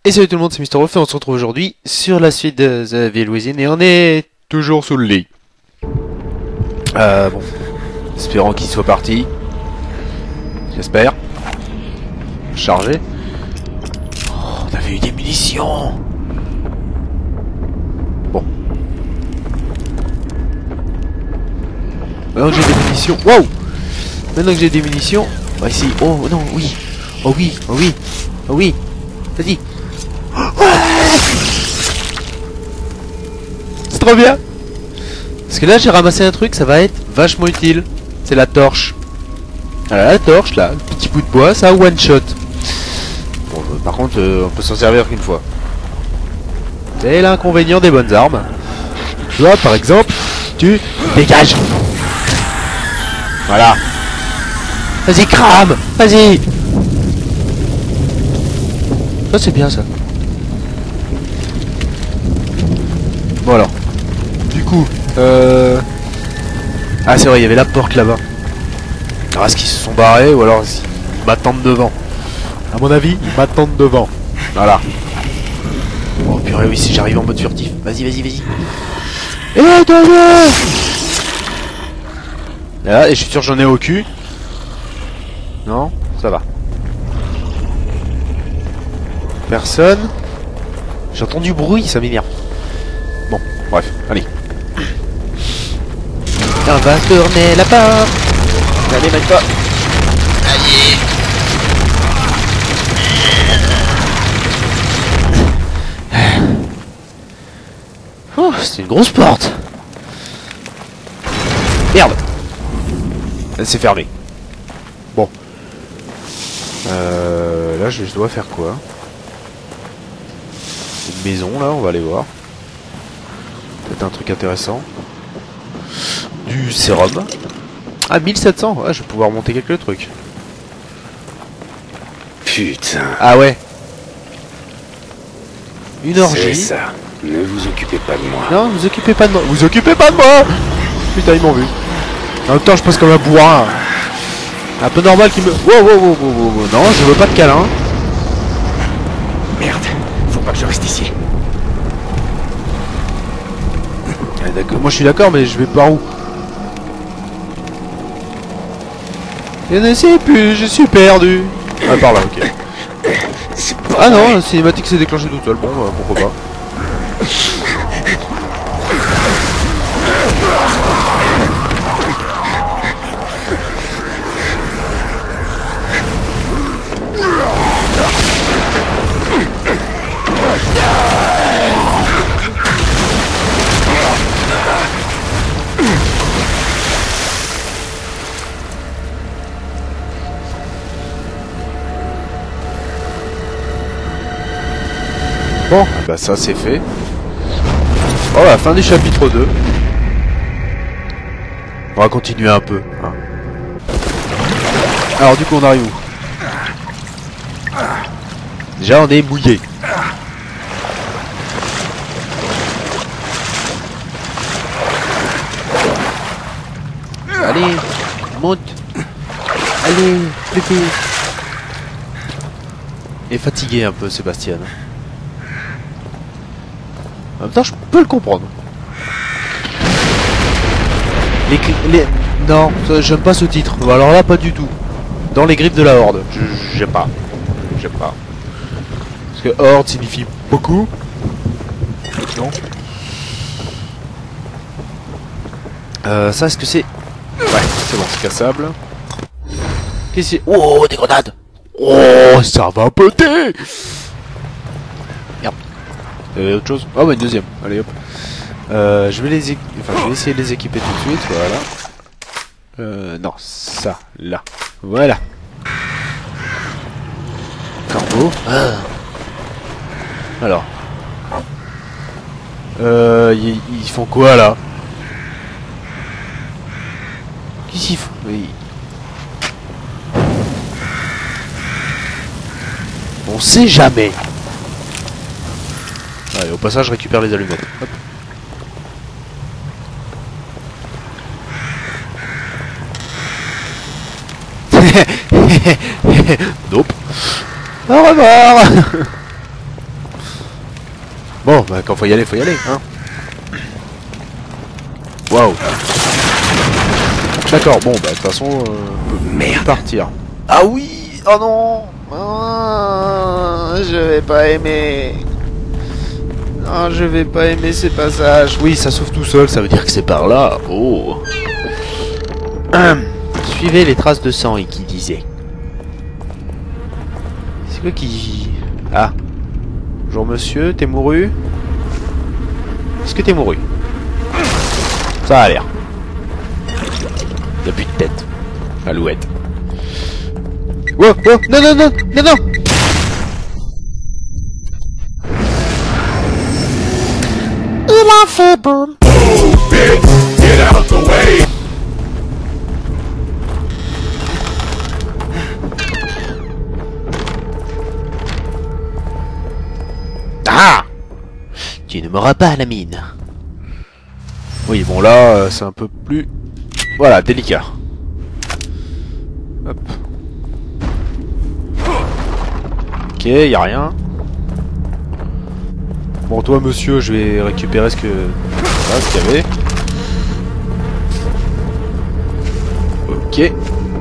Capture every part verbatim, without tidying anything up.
Et salut tout le monde, c'est Mister Wolf et on se retrouve aujourd'hui sur la suite de The Evil Within et on est toujours sous le lit. Euh, bon. Espérons qu'il soit parti. J'espère. Chargé. Oh, on avait eu des munitions. Bon. Maintenant que j'ai des munitions. Wow. Maintenant que j'ai des munitions. Bah ici. Oh non, oui. Oh oui, oh oui. Oh oui. Vas-y. C'est trop bien. Parce que là j'ai ramassé un truc, ça va être vachement utile. C'est la torche. Voilà, la torche là, le petit bout de bois, ça one shot. Bon, euh, par contre, euh, on peut s'en servir qu'une fois. C'est l'inconvénient des bonnes armes. Tu vois, par exemple, tu dégages. Voilà. Vas-y, crame. Vas-y. Ça c'est bien ça. Bon alors, du coup, euh... ah c'est vrai, il y avait la porte là-bas. Alors est-ce qu'ils se sont barrés ou alors ils m'attendent devant? À mon avis, ils m'attendent devant. Voilà. Oh purée, oui, si j'arrive en mode furtif. Vas-y, vas-y, vas-y. Et toi, là, et je suis sûr j'en ai au cul. Non, ça va. Personne. J'entends du bruit, ça m'énerve. Bon, bref, allez. On va tourner la porte. Allez, mets-toi. Allez. Oh, c'est une grosse porte. Merde. Elle s'est fermée. Bon. Euh, là, je dois faire quoi? Une maison, là, on va aller voir. Peut-être un truc intéressant. Du sérum. Ah, mille sept cents. Ah, je vais pouvoir monter quelques trucs. Putain. Ah ouais. Une orgie. C'est ça. Ne vous occupez pas de moi. Non, vous occupez pas de moi. Vous occupez pas de moi. Putain, ils m'ont vu. En même temps, je passe comme un bourrin. Un peu normal qu'ils me... Wow, wow, wow, wow, wow, wow. Non, je veux pas de câlin. Merde. Faut pas que je reste ici. Ah, d'accord. Moi, je suis d'accord, mais je vais par où? Je ne sais plus, je suis perdu. Ah, par là, ok. Ah non, la cinématique s'est déclenchée toute seule. Bon, bah, pourquoi pas. Bon, bah ça c'est fait. Oh, la fin du chapitre deux. On va continuer un peu. Hein. Alors du coup on arrive où? Déjà on est mouillé. Allez, monte. Allez, plus vite. Et fatigué un peu Sébastien. En même temps, je peux le comprendre. Les, les... Non, j'aime pas ce titre. Alors là, pas du tout. Dans les griffes de la Horde. J'aime pas. J'aime pas. Parce que Horde signifie beaucoup. Non. Euh, ça, est-ce que c'est... Ouais, c'est bon, c'est cassable. Qu'est-ce que c'est? Oh, des grenades! Oh, ça va péter! Merde. Euh, autre chose? Oh bah une deuxième, allez hop. Euh, je vais les équ... enfin je vais essayer de les équiper tout de suite, voilà. Euh, non, ça, là. Voilà. Corbeau. Ah. Alors. Euh, ils, ils font quoi là? Qu'est-ce qu'ils font? Oui. On sait jamais. Allez, au passage, je récupère les allumettes. Hop. Nope. Au revoir. Bon, bah quand faut y aller, faut y aller, hein. Waouh. D'accord, bon, bah de toute façon, euh, on peut Merde. partir. Ah oui. Oh non. Ah, je vais pas aimer. Non, je vais pas aimer ces passages. Oui, ça s'ouvre tout seul, ça veut dire que c'est par là. Oh. Hum. Suivez les traces de sang, et qui disait. C'est quoi qui... Ah. Bonjour monsieur, t'es mouru? Est-ce que t'es mouru? Ça a l'air. Y'a plus de tête. Alouette. Wow, oh, non, non, non, non, non. Il a fait boum. Get out the way. Ah! Tu ne m'auras pas à la mine. Oui, bon là, euh, c'est un peu plus... Voilà, délicat. Hop. Ok, y a rien. Bon, toi, monsieur, je vais récupérer ce que... Voilà, ce qu'il y avait. Ok.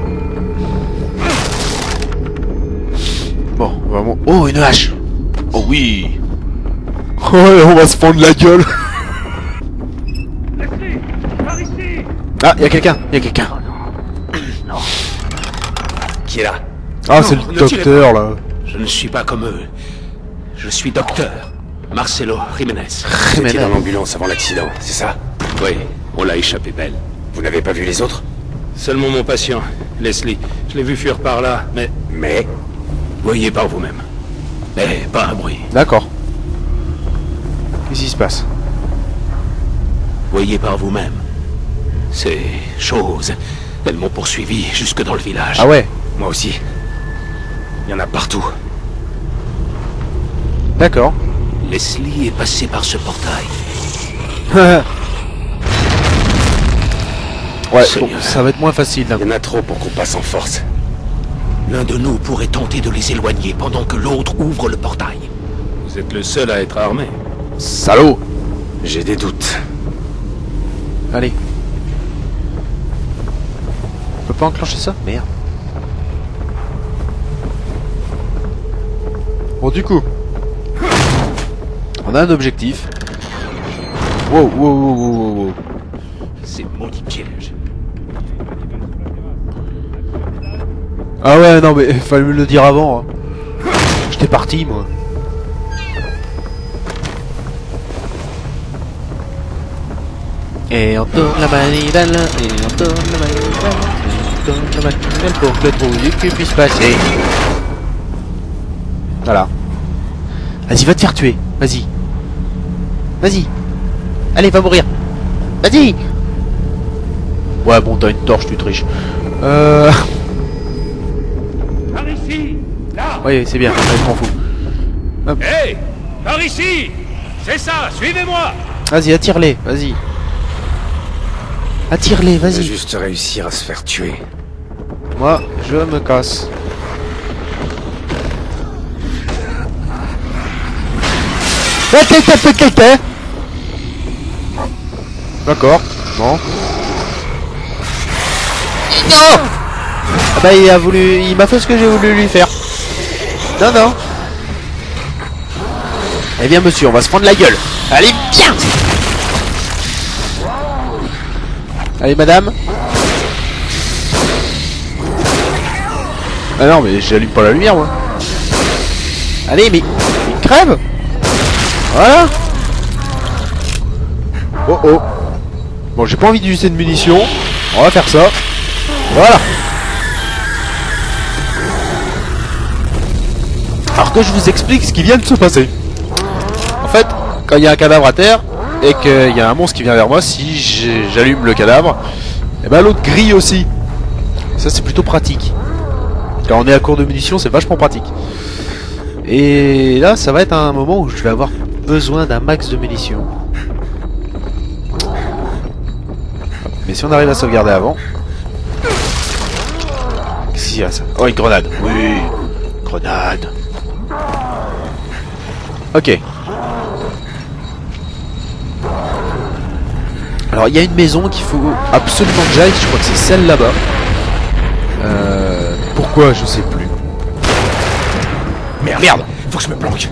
Bon, vraiment... Oh, une hache! Oh oui! Ouais, on va se prendre la gueule! Ah, y'a quelqu'un, y'a quelqu'un. Non. Qui est là? Ah, Non, c'est le ne tirez docteur là. Je ne suis pas comme eux. Je suis docteur. Marcelo Jiménez. Vous Jiménez. étiez dans l'ambulance avant l'accident, c'est ça? Oui, on l'a échappé belle. Vous n'avez pas vu les autres? Seulement mon patient, Leslie. Je l'ai vu fuir par là, mais... Mais? Voyez par vous-même. Mais pas un bruit. D'accord. Qu'est-ce qui se passe? Voyez par vous-même. Ces choses, elles m'ont poursuivi jusque dans le village. Ah ouais. Moi aussi. Il y en a partout. D'accord. Leslie est passé par ce portail. Ouais, Seigneur. bon, ça va être moins facile d'un Il coup. y en a trop pour qu'on passe en force. L'un de nous pourrait tenter de les éloigner pendant que l'autre ouvre le portail. Vous êtes le seul à être armé. Salaud. J'ai des doutes. Allez. On peut pas enclencher ça? Merde. Bon, du coup. On a un objectif. Wow, wow, wow, wow, wow, wow. Ces maudits pièges. Ah ouais, non mais fallait me le dire avant. Hein. J'étais parti, moi. Et on tourne la manivelle, et on tourne la manivelle, et on tourne la manivelle pour que le trou du cul puisse passer. Voilà. Vas-y, va te faire tuer. Vas-y. Vas-y. Allez, va mourir. Vas-y. Ouais, bon, t'as une torche, tu triches. Euh... Par ici! Là! Oui, c'est bien, allez, je m'en fous. Hop. Hé! Par ici! C'est ça, suivez-moi! Vas-y, attire-les, vas-y. Attire-les, Il va vas-y. juste réussir à se faire tuer. Moi, je me casse. Ah, t'as tapé quelqu'un. D'accord, bon. Non. Ah bah il a voulu... Il m'a fait ce que j'ai voulu lui faire. Non, non. Eh bien monsieur, on va se prendre la gueule. Allez, viens. Allez madame. Ah non mais j'allume pas la lumière moi. Allez mais... Il crève. Voilà. Oh oh. Bon j'ai pas envie d'utiliser de munitions. On va faire ça. Voilà. Alors que je vous explique ce qui vient de se passer. En fait, quand il y a un cadavre à terre et qu'il y a un monstre qui vient vers moi, si j'allume le cadavre, et ben l'autre grille aussi. Ça c'est plutôt pratique. Quand on est à court de munitions, c'est vachement pratique. Et là, ça va être un moment où je vais avoir besoin d'un max de munitions. Mais si on arrive à sauvegarder avant... Qu'est-ce qu'il y a ça? Oh, une grenade. Oui, grenade. Ok. Alors il y a une maison qu'il faut absolument que j'aille, je crois que c'est celle là-bas. Euh, pourquoi je sais plus. Merde, merde, faut que je me planque.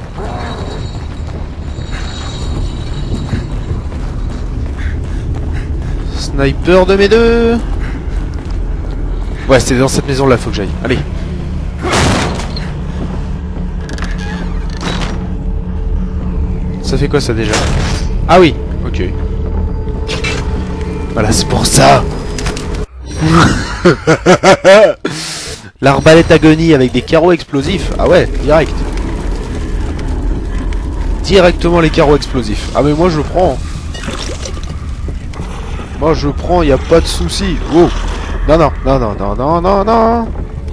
Sniper de mes deux. Ouais, c'est dans cette maison là, faut que j'aille. Allez. Ça fait quoi ça déjà? Ah oui, ok. Voilà, c'est pour ça. L'arbalète agonie avec des carreaux explosifs. Ah ouais, direct. Directement les carreaux explosifs. Ah mais moi je prends. Moi je prends, y a pas de souci. Oh. Non non non non non non non non.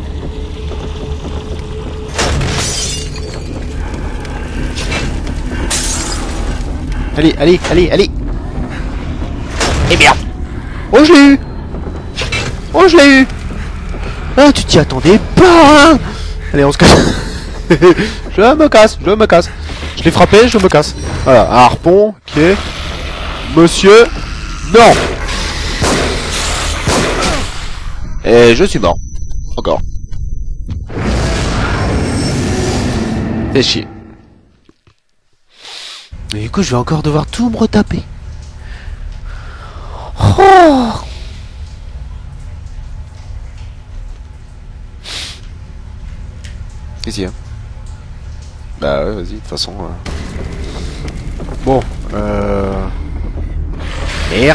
Allez, allez, allez, allez. Et merde. Oh je l'ai eu. Oh je l'ai eu. Ah tu t'y attendais pas hein. Allez on se casse. Je me casse, je me casse. Je l'ai frappé, je me casse. Voilà, un harpon, ok. Monsieur. Non. Et je suis mort. Encore. Fais chier. Et du coup je vais encore devoir tout me retaper. Oh. Qu'est-ce qu'il y a? Bah ouais, vas-y, de toute façon... Euh... Bon, euh... Merde.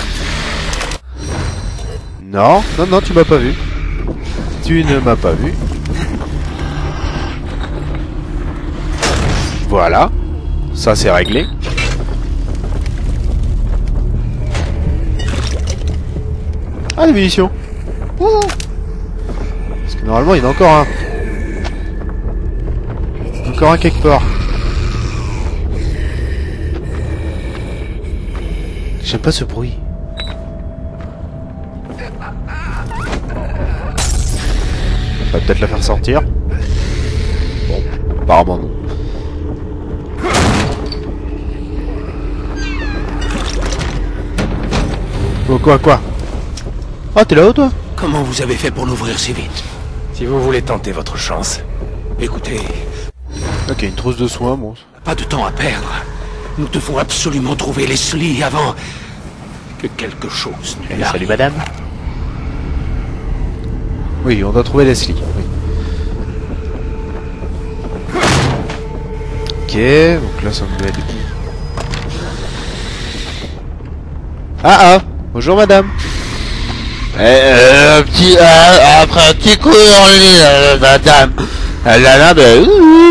Non, non, non, tu m'as pas vu. Tu ne m'as pas vu. Voilà. Ça, c'est réglé. Ah, les munitions. Ouh. Parce que normalement, il y en a encore un. Encore un quelque part. J'aime pas ce bruit. On va peut-être la faire sortir. Bon, apparemment non. Oh, quoi, quoi? Ah, t'es là-haut, toi? Comment vous avez fait pour l'ouvrir si vite? Si vous voulez tenter votre chance, écoutez... Ok, une trousse de soins, bon. Pas de temps à perdre. Nous devons absolument trouver Leslie avant que quelque chose ne l'arrive. Salut, madame. Oui, on doit trouver Leslie. Oui. Ok, donc là, ça me doit être... Ah ah, bonjour, madame. Eh, euh, un petit, euh, après un petit coup dans le nez, euh, madame. Elle a l'air de...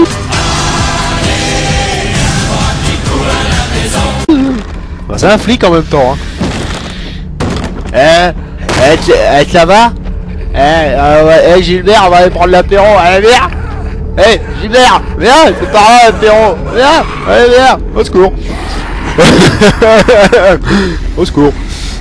Bah, c'est un flic en même temps. Hein. Eh, eh, tu- eh, ça va? Eh, euh, ouais, eh, Gilbert, on va aller prendre l'apéro. Allez, viens! Eh, Gilbert, viens, c'est par là l'apéro. Viens, allez, viens. Au secours. Au secours.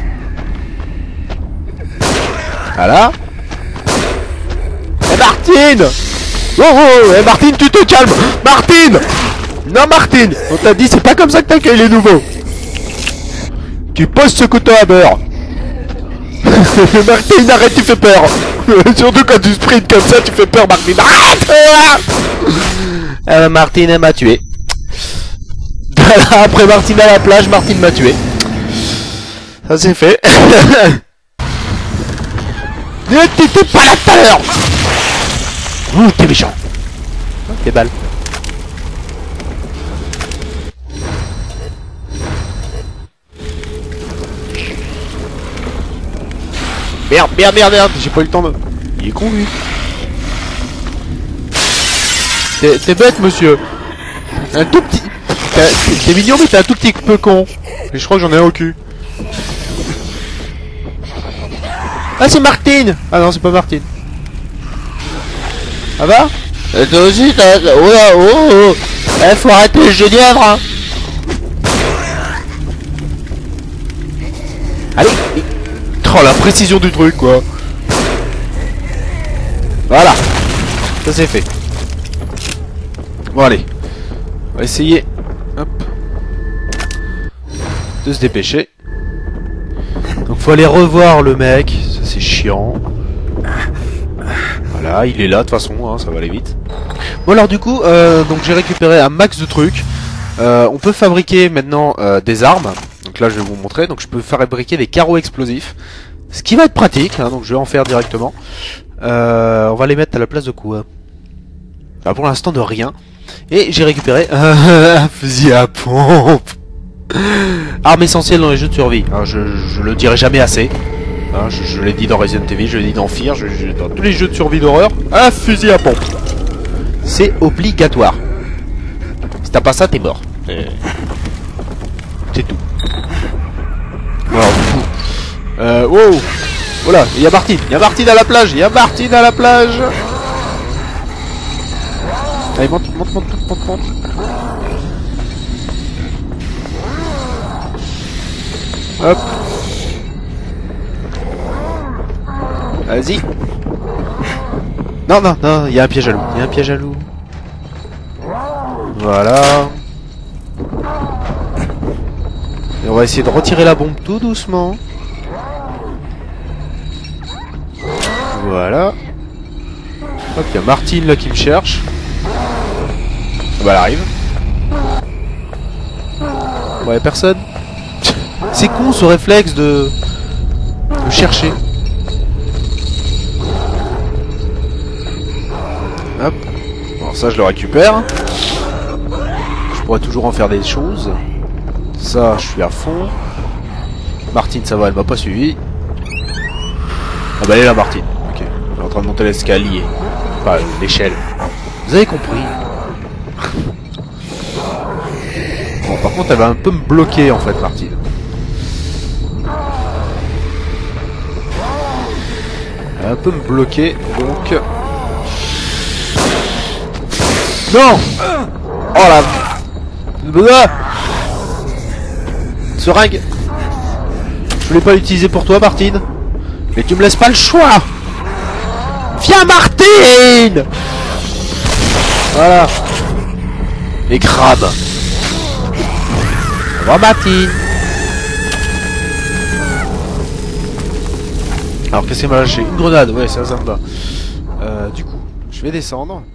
Voilà. Eh, Martine! Oh oh, eh, Martine, tu te calmes. Martine. Non, Martine, on t'a dit, c'est pas comme ça que t'accueilles les nouveaux. Tu poses ce couteau à beurre. Martine, arrête, tu fais peur. Surtout quand tu sprints comme ça, tu fais peur, Martine. Arrête. Euh, Martine, elle m'a tué. Voilà, après Martine à la plage, Martine m'a tué. Ça c'est fait. T'étais pas là tout à l'heure. Ouh, t'es méchant. Des balles. Merde, merde, merde, merde, j'ai pas eu le temps de... Il est con, lui. T'es t'es bête, monsieur. Un tout petit... T'es t'es mignon, mais t'es un tout petit peu con. Et je crois que j'en ai un au cul. Ah, c'est Martine. Ah non, c'est pas Martine. Ça va? Et toi aussi, t'as... Oh là, oh, oh. Eh, faut arrêter le jeu dièvre, hein. Allez. Oh, la précision du truc, quoi. Voilà. Ça c'est fait. Bon, allez. On va essayer. Hop. De se dépêcher. Donc faut aller revoir le mec, ça c'est chiant. Voilà, il est là de toute façon, hein, ça va aller vite. Bon alors du coup, euh, donc j'ai récupéré un max de trucs. Euh, on peut fabriquer maintenant euh, des armes. Donc là je vais vous montrer. Donc je peux fabriquer des carreaux explosifs. Ce qui va être pratique, hein, donc je vais en faire directement. Euh, on va les mettre à la place de quoi? Ah, pour l'instant de rien. Et j'ai récupéré un fusil à pompe. Arme essentielle dans les jeux de survie. Hein, je, je le dirai jamais assez. Hein, je je l'ai dit dans Resident Evil, je l'ai dit dans Fear, je, je, dans tous les jeux de survie d'horreur. Un fusil à pompe. C'est obligatoire. Si t'as pas ça, t'es mort. C'est tout. Alors du coup... Euh, wow. Voilà, il y a Martine, il y a Martine à la plage, il y a Martine à la plage. Allez, monte, monte, monte, monte, monte, monte. Hop. Vas-y. Non, non, non, il y a un piège à loup, il y a un piège à loup. Voilà. Et on va essayer de retirer la bombe tout doucement. Voilà. Hop, il y a Martine là qui me cherche. Ah bah elle arrive. Ouais, personne. C'est con ce réflexe de... de chercher. Hop. Bon, ça je le récupère. Je pourrais toujours en faire des choses. Ça, je suis à fond. Martine, ça va, elle m'a pas suivi. Ah bah elle est là, Martine. Ok. Elle est en train de monter l'escalier. Enfin, l'échelle. Vous avez compris. Bon, par contre, elle va un peu me bloquer, en fait, Martine. Elle va un peu me bloquer, donc... Non! Oh la... Seringue! Je voulais pas l'utiliser pour toi, Martine. Mais tu me laisses pas le choix. Viens, Martine! Voilà. Les crabes. Au revoir, Martine. Alors, qu'est-ce qu'elle m'a lâché? Une grenade, ouais, ça, ça me va. Euh, du coup, je vais descendre.